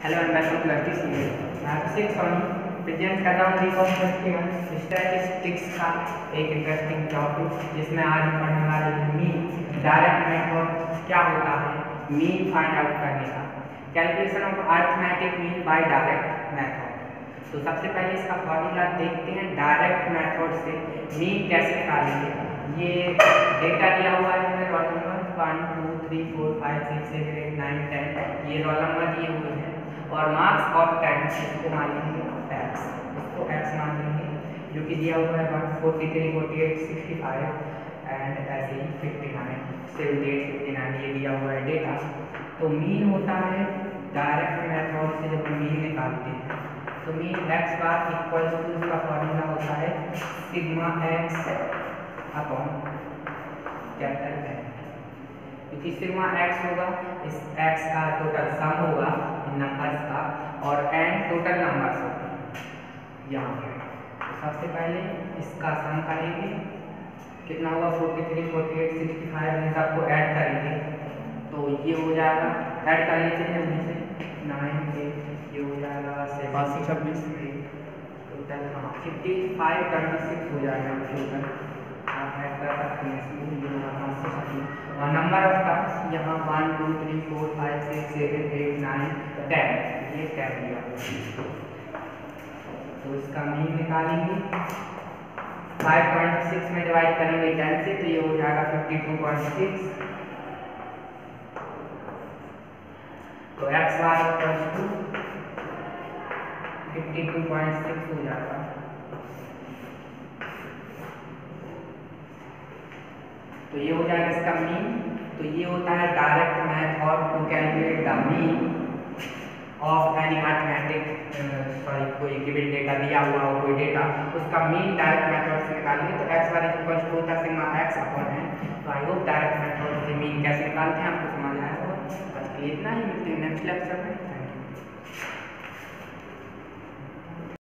Hello and welcome to FT series. मैं Abhishek Soni present कर रहा हूँ रिकॉन्स्ट्रक्टिंग स्टैटिस्टिक्स का एक इंटरेस्टिंग टॉपिक, जिसमें आज हम पढ़ने वाले हैं मीन डायरेक्ट मेथड क्या होता है मीन फाइंड आउट करने का, calculation of arithmetic mean by direct method. तो सबसे पहले इसका फॉर्मूला देखते हैं, डायरेक्ट मेथड से मीन कैसे निकालेंगे। ये डेटा दिया हुआ है हमें, रोल नंबर 1 2 3 4 5 6 7 8 9 10, ये रोल नंबर दिए हुए हैं और मार्क्स ऑफ 10 इसको मान लेंगे x, इसको x मान लेंगे, जो कि दिया हुआ है 143 48 65 एंड ऐसे ही 59 78 59 ये दिया हुआ है डेटा। तो मीन होता है डायरेक्ट मेथड से जब मीन निकालते हैं तो mean x bar equal to, इसका फॉर्मूला होता है sigma x upon capital N, क्योंकि सिग्मा x होगा इस x का टोटल सम होगा नंबर्स का और n टोटल नंबर्स होगा यहाँ पे। तो सबसे पहले इसका सम करेंगे, कितना हुआ 43 48 65, इन सबको ऐड करेंगे तो ये हो जाएगा, ऐड कर लेते हैं जल्दी से 9 8, ये हो जाएगा 26 टोटल, हाँ 55 26 हो जाएगा टोटल, आप ऐड कर सकते हैं इसमें, ये होगा 5 और नंबर ऑफ टर्म्स यहाँ 1 2 3 4 5 6 7 8 9 10, ये 10 दिया। तो इसका मीन निकालेंगे, 5.6 में डिवाइड करेंगे 10 से तो ये हो जाएगा 52.6। तो x बार इक्वल्स टू 52.6 हो जाएगा। तो ये हो जाएगा इसका मीन। तो ये होता है direct method to calculate the mean of any arithmetic, कोई गिवन डेटा दिया हुआ हो कोई डेटा, उसका मीन डायरेक्ट मेथड से निकालेंगे। तो x बार इक्वल्स टू होता है सिग्मा x अपॉन n। तो आई होप डायरेक्ट मेथड से मीन कैसे निकालते हैं आपको समझ आया होगा। आज के लिए इतना ही, मिलते हैं नेक्स्ट लेक्चर में। Thank you.